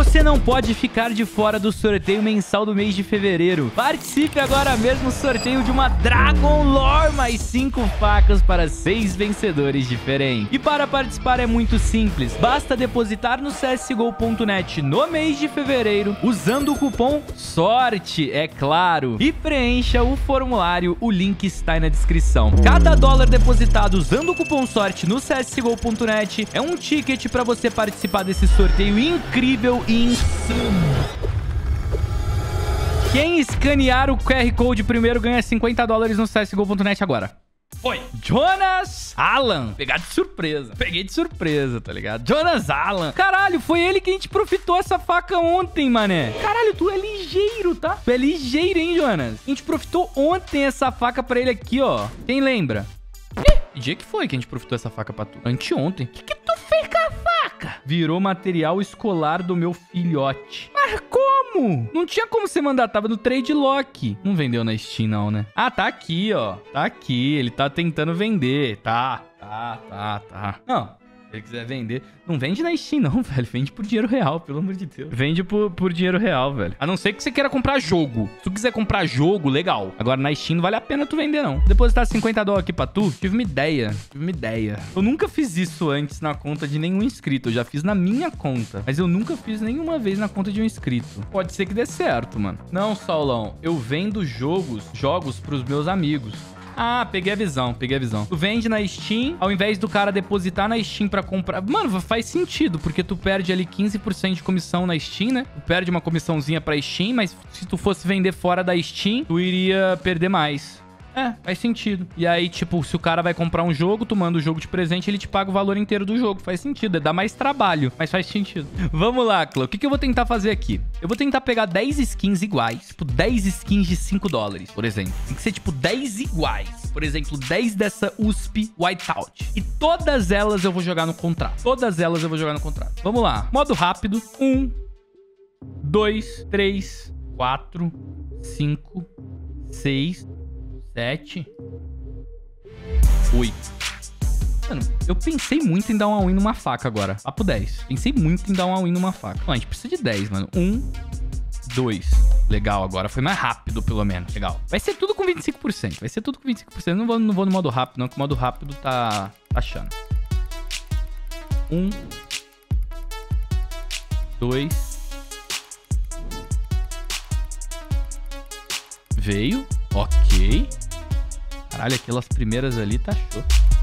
Você não pode ficar de fora do sorteio mensal do mês de fevereiro. Participe agora mesmo do sorteio de uma Dragon Lore mais 5 facas para 6 vencedores diferentes. E para participar é muito simples. Basta depositar no csgo.net no mês de fevereiro usando o cupom SORTE, é claro. E preencha o formulário, o link está aí na descrição. Cada dólar depositado usando o cupom SORTE no csgo.net é um ticket para você participar desse sorteio incrível e insano. Quem escanear o QR Code primeiro ganha 50 dólares no csgo.net agora. Foi. Jonas Alan. Pegar de surpresa. Peguei de surpresa, tá ligado? Jonas Alan. Caralho, foi ele que a gente profitou essa faca ontem, mané. Caralho, tu é ligeiro, tá? Tu é ligeiro, hein, Jonas? A gente profitou ontem essa faca pra ele aqui, ó. Quem lembra? Que dia que foi que a gente profitou essa faca pra tu? Anteontem. O que tu fez com a faca? Virou material escolar do meu filhote. Mas como? Não tinha como você mandar, tava no Trade Lock. Não vendeu na Steam não, né? Ah, tá aqui, ó. Tá aqui, ele tá tentando vender. Tá. Não. Se ele quiser vender, não vende na Steam não, velho. Vende por dinheiro real, pelo amor de Deus. Vende por dinheiro real, velho. A não ser que você queira comprar jogo. Se tu quiser comprar jogo, legal. Agora na Steam não vale a pena tu vender, não. Depositar 50 dólares aqui pra tu, tive uma ideia. Eu nunca fiz isso antes na conta de nenhum inscrito. Eu já fiz na minha conta. Mas eu nunca fiz nenhuma vez na conta de um inscrito. Pode ser que dê certo, mano. Não, Saulão. Eu vendo jogos pros meus amigos. Ah, peguei a visão. Tu vende na Steam, ao invés do cara depositar na Steam pra comprar... Mano, faz sentido, porque tu perde ali 15% de comissão na Steam, né? Tu perde uma comissãozinha pra Steam, mas se tu fosse vender fora da Steam, tu iria perder mais. É, faz sentido. E aí, tipo, se o cara vai comprar um jogo, tu manda o jogo de presente, ele te paga o valor inteiro do jogo. Faz sentido, dá mais trabalho, mas faz sentido. Vamos lá, Clô. O que eu vou tentar fazer aqui? Eu vou tentar pegar 10 skins iguais, tipo 10 skins de 5 dólares, por exemplo. Tem que ser, tipo, 10 iguais. Por exemplo, 10 dessa USP Whiteout. E todas elas eu vou jogar no contrato. Vamos lá. Modo rápido. 1, 2, 3, 4, 5, 6... 7, 8. Mano, eu pensei muito em dar um all-in numa faca agora. Papo 10. Pensei muito em dar um all-in numa faca. Ó, a gente precisa de 10, mano. 1, 2. Legal, agora foi mais rápido, pelo menos. Legal. Vai ser tudo com 25%. Não vou no modo rápido, não, que o modo rápido tá achando. 1, 2. Veio. Ok. Caralho, aquelas primeiras ali tá show.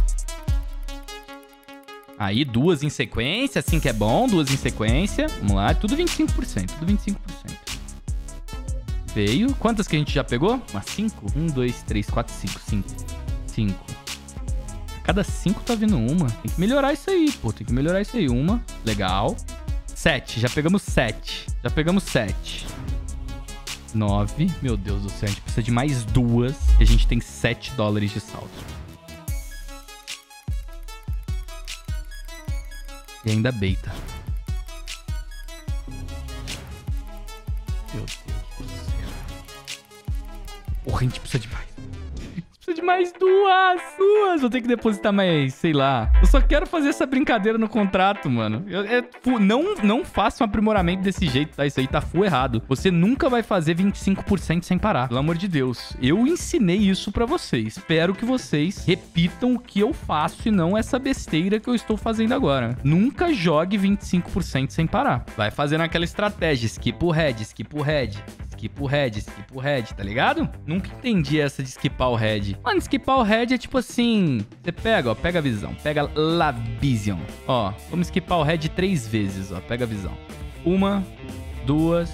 Aí, 2 em sequência, assim que é bom. 2 em sequência. Vamos lá, tudo 25%. Veio. Quantas que a gente já pegou? Umas 5? 1, 2, 3, 4, 5. 5. Cada 5 tá vindo uma. Tem que melhorar isso aí, pô. Uma. Legal. 7. Já pegamos 7. 9. Meu Deus do céu, a gente precisa de mais 2. E a gente tem 7 dólares de saldo. E ainda beita. Meu Deus do céu. Porra, a gente precisa de mais. Precisa de mais 2. Vou ter que depositar mais, sei lá. Eu só quero fazer essa brincadeira no contrato, mano. Não faça um aprimoramento desse jeito, tá? Isso aí tá full errado. Você nunca vai fazer 25% sem parar. Pelo amor de Deus. Eu ensinei isso pra vocês. Espero que vocês repitam o que eu faço e não essa besteira que eu estou fazendo agora. Nunca jogue 25% sem parar. Vai fazendo aquela estratégia. Skip o head. Tá ligado? Nunca entendi essa de skipar o head. Mano, skipar o head é tipo assim... Você pega, ó, pega a visão. Pega la vision. Ó, vamos skipar o head 3 vezes, ó. Pega a visão. 1, 2...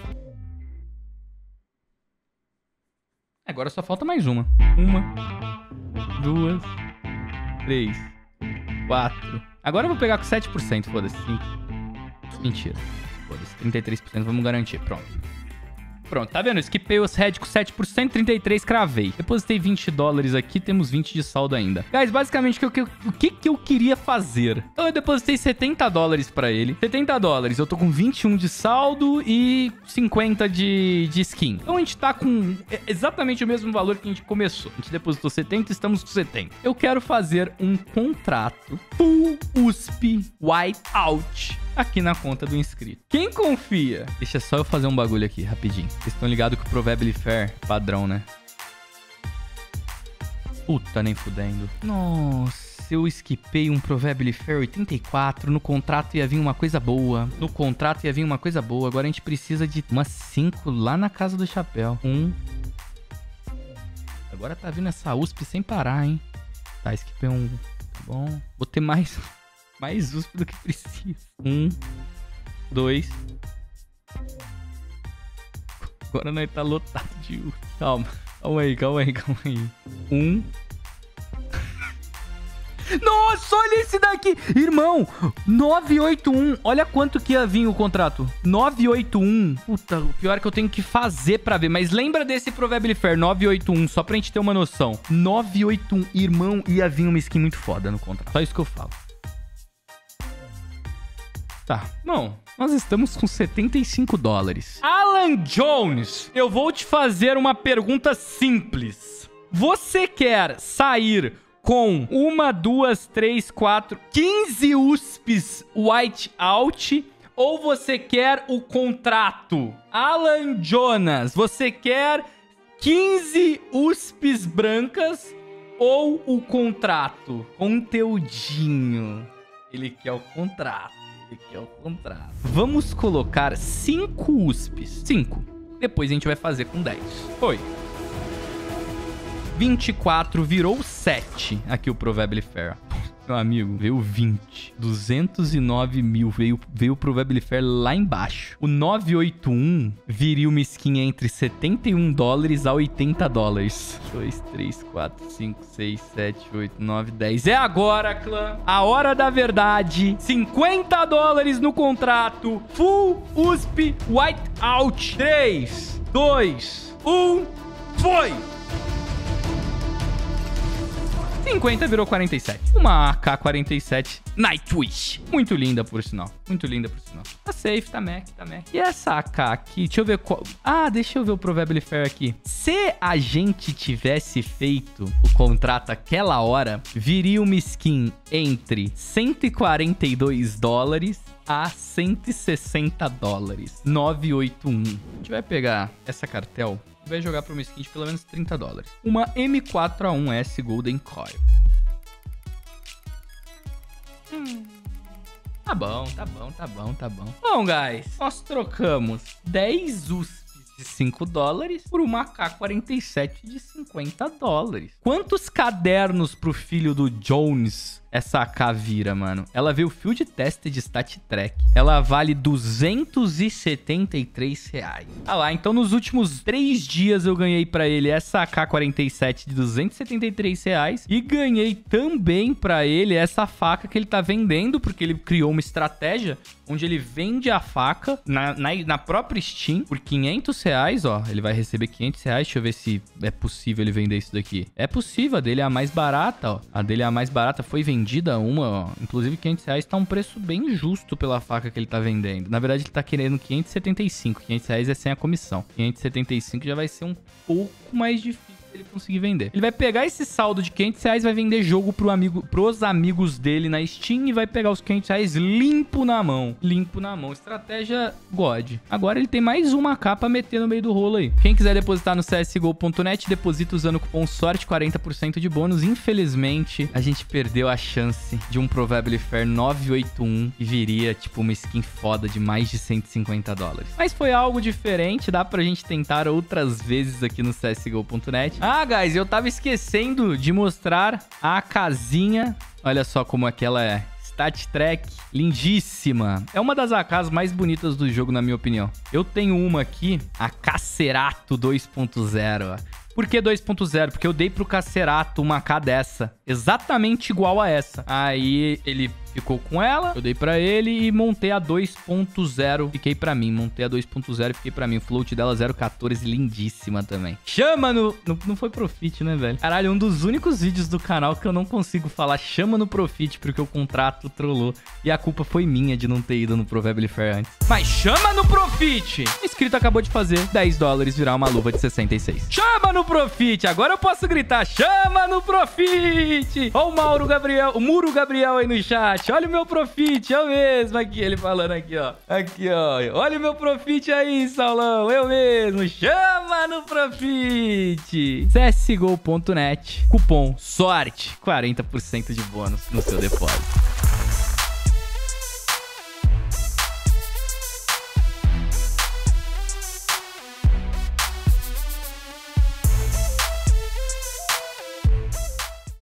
Agora só falta mais uma. 1, 2, 3, 4... Agora eu vou pegar com 7%, foda-se. 5. Mentira. Foda-se, 33%, vamos garantir. Pronto, tá vendo? Skipei os head com 7%, 33% cravei. Depositei 20 dólares aqui, temos 20 de saldo ainda. Guys, basicamente, o que eu queria fazer? Então, eu depositei 70 dólares pra ele. 70 dólares, eu tô com 21 de saldo e 50 de skin. Então, a gente tá com exatamente o mesmo valor que a gente começou. A gente depositou 70, estamos com 70. Eu quero fazer um contrato full USP Whiteout aqui na conta do inscrito. Quem confia? Deixa só eu fazer um bagulho aqui, rapidinho. Vocês estão ligados que o Probably Fair padrão, né? Puta, nem fudendo. Nossa, eu esquipei um Probably Fair 84. No contrato ia vir uma coisa boa. Agora a gente precisa de umas 5 lá na casa do chapéu. Agora tá vindo essa USP sem parar, hein? Tá, esquipei um... Tá bom. Vou ter mais USP do que preciso. 1, 2. Agora nós tá lotado de USP. Calma aí. 1. Nossa, olha esse daqui. Irmão, 981. Olha quanto que ia vir o contrato. 981. Puta, o pior é que eu tenho que fazer pra ver. Mas lembra desse Probably Fair 981, só pra gente ter uma noção. 981. Irmão, ia vir uma skin muito foda no contrato. Só isso que eu falo. Tá, bom, nós estamos com 75 dólares. Alan Jones, eu vou te fazer uma pergunta simples. Você quer sair com 1, 2, 3, 4, 15 USPs whiteout ou você quer o contrato? Alan Jonas, você quer 15 USPs brancas ou o contrato? Conteúdinho. Ele quer o contrato. Vamos colocar 5 USPs. 5. Depois a gente vai fazer com 10. Foi. 24 virou 7. Aqui o Probably Fair. Meu amigo, veio 20. 209 mil. Veio o Probably Fair lá embaixo. O 981 viria uma skin entre 71 dólares a 80 dólares. 2, 3, 4, 5, 6, 7, 8, 9, 10. É agora, clã. A hora da verdade. 50 dólares no contrato. Full USP Whiteout. 3, 2, 1. Foi! 50 virou 47. Uma AK-47 Nightwish. Muito linda, por sinal. Tá safe, tá Mac. E essa AK aqui, deixa eu ver qual... Ah, deixa eu ver o Probably Fair aqui. Se a gente tivesse feito o contrato aquela hora, viria uma skin entre 142 dólares a 160 dólares. 981. A gente vai pegar essa cartel... vai jogar pra uma skin de pelo menos 30 dólares. Uma M4A1S Golden Coil. Tá bom. Bom, guys, nós trocamos 10 USPs de 5 dólares por uma AK-47 de 50 dólares. Quantos cadernos pro filho do Jones essa AK vira, mano? Ela veio Field Tested de Stat Track. Ela vale 273 reais. Ah lá, então nos últimos 3 dias eu ganhei pra ele essa AK-47 de 273 reais. E ganhei também pra ele essa faca que ele tá vendendo, porque ele criou uma estratégia onde ele vende a faca na própria Steam por 500 reais, ó. Ele vai receber 500 reais. Deixa eu ver se é possível ele vender isso daqui. É possível, a dele é a mais barata, ó. A dele é a mais barata, foi vendida uma, ó. Inclusive 500 reais tá um preço bem justo pela faca que ele tá vendendo. Na verdade ele tá querendo 575. 500 reais é sem a comissão. 575 já vai ser um pouco mais difícil ele conseguir vender. Ele vai pegar esse saldo de 500 reais, vai vender jogo pros amigos dele na Steam e vai pegar os 500 reais limpo na mão. Estratégia God. Agora ele tem mais uma capa meter no meio do rolo aí. Quem quiser depositar no csgo.net, deposita usando o cupom SORTE, 40% de bônus. Infelizmente, a gente perdeu a chance de um Probably Fair 981 e viria, tipo, uma skin foda de mais de 150 dólares. Mas foi algo diferente, dá pra gente tentar outras vezes aqui no csgo.net. Ah, guys, eu tava esquecendo de mostrar a casinha. Olha só como é que ela é. Stat Track, lindíssima. É uma das AKs mais bonitas do jogo, na minha opinião. Eu tenho uma aqui, a Cacerato 2.0. Por que 2.0? Porque eu dei pro Cacerato uma AK dessa, exatamente igual a essa. Aí ele ficou com ela, eu dei pra ele e montei a 2.0. Fiquei pra mim, montei a 2.0 e fiquei pra mim. O float dela 0.14, lindíssima também. Chama no... Não foi Profit, né, velho? Caralho, um dos únicos vídeos do canal que eu não consigo falar chama no Profit, porque o contrato trollou. E a culpa foi minha de não ter ido no Probably Fair antes. Mas chama no Profit! O inscrito acabou de fazer 10 dólares virar uma luva de 66. Chama no Profit! Agora eu posso gritar, chama no Profit! Ó o Muro Gabriel aí no chat. Profit. Olha o meu Profit. Eu mesmo aqui. Ele falando aqui, ó. Aqui, ó. Olha o meu Profit aí, Saulão. Eu mesmo. Chama no Profit. CSGO.net. Cupom SORTE. 40% de bônus no seu depósito.